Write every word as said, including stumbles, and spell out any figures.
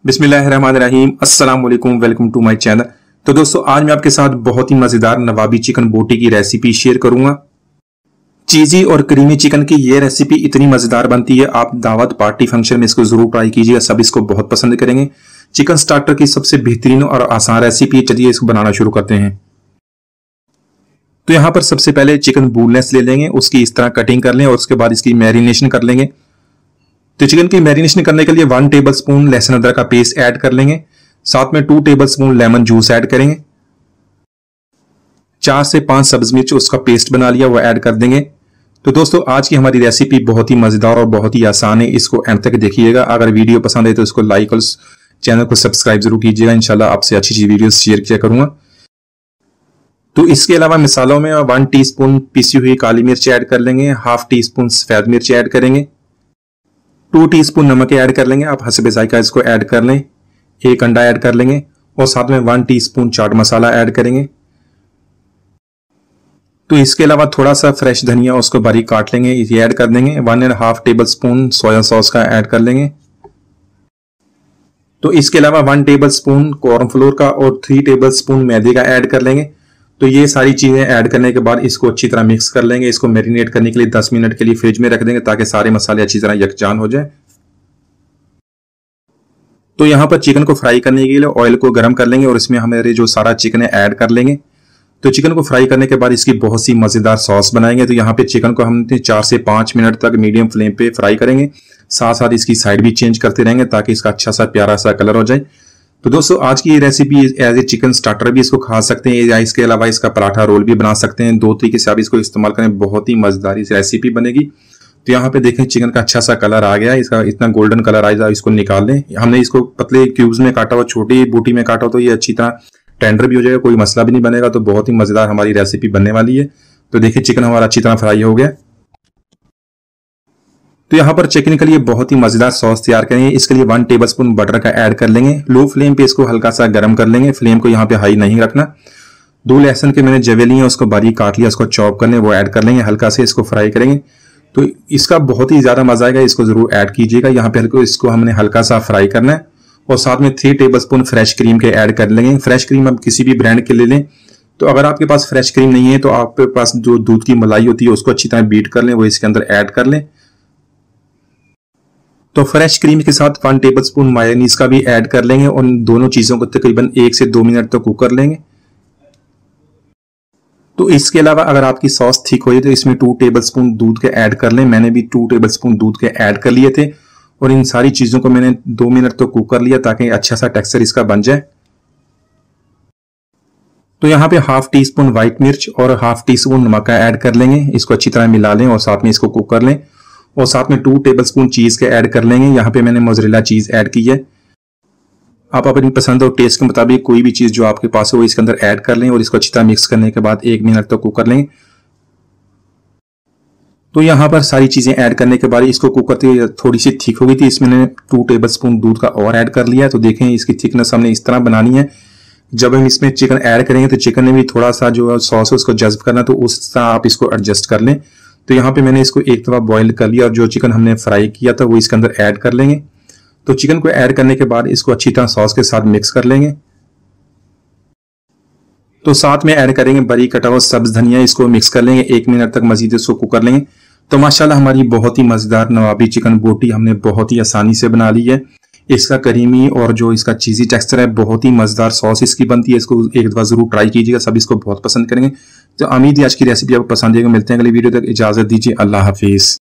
बिस्मिल्लाहिर्रहमानिर्रहीम, अस्सलाम वालेकुम, वेलकम टू माय चैनल। तो दोस्तों, आज मैं आपके साथ बहुत ही मजेदार नवाबी चिकन बोटी की रेसिपी शेयर करूंगा। चीजी और क्रीमी चिकन की ये रेसिपी इतनी मजेदार बनती है, आप दावत पार्टी फंक्शन में इसको जरूर ट्राई कीजिएगा, सब इसको बहुत पसंद करेंगे। चिकन स्टार्टर की सबसे बेहतरीन और आसान रेसिपी है। चलिए इसको बनाना शुरू करते हैं। तो यहाँ पर सबसे पहले चिकन बोनलेस ले लेंगे, उसकी इस तरह कटिंग कर लें और उसके बाद इसकी मैरिनेशन कर लेंगे। तो चिकन की मैरिनेशन करने के लिए वन टेबल स्पून लहसुन अदरक का पेस्ट ऐड कर लेंगे, साथ में two tablespoon lemon juice add करेंगे, चार से पांच सब्ज मिर्च उसका पेस्ट बना लिया वो ऐड कर देंगे। तो दोस्तों, आज की हमारी रेसिपी बहुत ही मजेदार और बहुत ही आसान है, इसको एंड तक देखिएगा। अगर वीडियो पसंद है तो इसको लाइक और चैनल को सब्सक्राइब जरूर कीजिएगा। इंशाल्लाह आपसे अच्छी अच्छी वीडियो शेयर किया करूंगा। तो इसके अलावा मसालों में वन टीस्पून पिसी हुई काली मिर्च ऐड कर लेंगे, हाफ टी स्पून सफेद मिर्च ऐड करेंगे, टू टीस्पून नमक ऐड कर लेंगे, आप हस्बे जायका इसको ऐड कर लें, एक अंडा ऐड कर लेंगे और साथ में one teaspoon chaat masala add करेंगे। तो इसके अलावा थोड़ा सा फ्रेश धनिया उसको बारीक काट लेंगे, ये ऐड कर देंगे। One and half tablespoon soya sauce का ऐड कर लेंगे। तो इसके अलावा वन टेबल स्पून कॉर्नफ्लोर का और थ्री टेबल स्पून मैदे का ऐड कर लेंगे। तो ये सारी चीजें ऐड करने के बाद इसको अच्छी तरह मिक्स कर लेंगे। इसको मैरिनेट करने के लिए दस मिनट के लिए फ्रिज में रख देंगे ताकि सारे मसाले अच्छी तरह यकजान हो जाए। तो यहाँ पर चिकन को फ्राई करने के लिए ऑयल को गर्म कर लेंगे और इसमें हमारे जो सारा चिकन है ऐड कर लेंगे। तो चिकन को फ्राई करने के बाद इसकी बहुत सी मजेदार सॉस बनाएंगे। तो यहाँ पे चिकन को हम चार से पांच मिनट तक मीडियम फ्लेम पे फ्राई करेंगे, साथ साथ इसकी साइड भी चेंज करते रहेंगे ताकि इसका अच्छा सा प्यारा सा कलर हो जाए। तो दोस्तों, आज की ये recipe as a chicken starter भी इसको खा सकते हैं या इसके अलावा इसका पराठा रोल भी बना सकते हैं। दो तरीके से आप इसको इस्तेमाल करें, बहुत ही मजेदार रेसिपी बनेगी। तो यहाँ पे देखें चिकन का अच्छा सा कलर आ गया, इसका इतना गोल्डन कलर आया, इसको निकाल लें। हमने इसको पतले क्यूब्स में काटा हुआ, छोटी बूटी में काटा हो तो ये अच्छी तरह टेंडर भी हो जाएगा, कोई मसला भी नहीं बनेगा। तो बहुत ही मजेदार हमारी रेसिपी बनने वाली है। तो देखिए चिकन हमारा अच्छी तरह फ्राई हो गया। तो यहाँ पर चिकन के लिए बहुत ही मजेदार सॉस तैयार करेंगे। इसके लिए वन टेबलस्पून बटर का ऐड कर लेंगे। लो फ्लेम पे इसको हल्का सा गर्म कर लेंगे, फ्लेम को यहाँ पे हाई नहीं रखना। दो लहसुन के मैंने जवे लिए उसको बारीक काट लिया, उसको चॉप करने वो ऐड कर लेंगे, हल्का से इसको फ्राई करेंगे। तो इसका बहुत ही ज्यादा मजा आएगा, इसको जरूर ऐड कीजिएगा। यहाँ पे हल्को इसको हमने हल्का सा फ्राई करना है और साथ में three tablespoon fresh cream के ऐड कर लेंगे। फ्रेश क्रीम आप किसी भी ब्रांड के ले लें। तो अगर आपके पास फ्रेश क्रीम नहीं है तो आपके पास जो दूध की मलाई होती है उसको अच्छी तरह बीट कर लें, वो इसके अंदर ऐड कर लें। तो फ्रेश क्रीम के साथ वन टेबल स्पून मायोनीज का भी ऐड कर लेंगे और दोनों चीजों को तकरीबन एक से दो मिनट तक कुक कर लेंगे। तो इसके अलावा अगर आपकी सॉस थिक हो जाए तो इसमें टू टेबल स्पून दूध के ऐड कर लें। मैंने भी टू टेबल स्पून दूध के ऐड कर लिए थे और इन सारी चीजों को मैंने दो मिनट तक कुक कर लिया ताकि अच्छा सा टेक्सचर इसका बन जाए। तो यहाँ पे हाफ टी स्पून व्हाइट मिर्च और हाफ टी स्पून नमक का ऐड कर लेंगे, इसको अच्छी तरह मिला लें और साथ में इसको कुक कर लें और साथ में टू टेबल स्पून चीज के ऐड कर लेंगे। यहाँ पे मैंने मोज़रेला चीज ऐड की है। आप अपनी पसंद और टेस्ट के मुताबिक कोई भी चीज जो आपके पास हो इसके अंदर ऐड कर लें और इसको अच्छी तरह मिक्स करने के बाद एक मिनट तक कुक कर लेंगे। तो यहाँ पर सारी चीजें ऐड करने के बाद इसको कुक करते हुए थोड़ी सी थिक हो गई थी, इसमें मैंने टू टेबल स्पून दूध का और ऐड कर लिया। तो देखें इसकी थिकनेस हमने इस तरह बनानी है। जब हम इसमें चिकन ऐड करेंगे तो चिकन में भी थोड़ा सा जो सॉस है उसको जज्ब करना, तो उस तरह आप इसको एडजस्ट कर लें। तो यहाँ पे मैंने इसको एक दफा बॉईल कर लिया और जो चिकन हमने फ्राई किया था वो इसके अंदर ऐड कर लेंगे। तो चिकन को ऐड करने के बाद इसको अच्छी तरह सॉस के साथ मिक्स कर लेंगे। तो साथ में ऐड करेंगे बारीक कटा हुआ सब्ज धनिया, इसको मिक्स कर लेंगे, एक मिनट तक मजीद इसको कुक कर लेंगे। तो माशाल्लाह हमारी बहुत ही मजेदार नवाबी चिकन बोटी हमने बहुत ही आसानी से बना ली है। इसका करीमी और जो इसका चीजी टेक्सचर है, बहुत ही मजेदार सॉस इसकी बनती है। इसको एक दफा जरूर ट्राई कीजिएगा, सब इसको बहुत पसंद करेंगे। तो उम्मीद है आज की रेसिपी आपको पसंद आएगी। मिलते हैं अगली वीडियो तक, इजाजत दीजिए, अल्लाह हाफिज।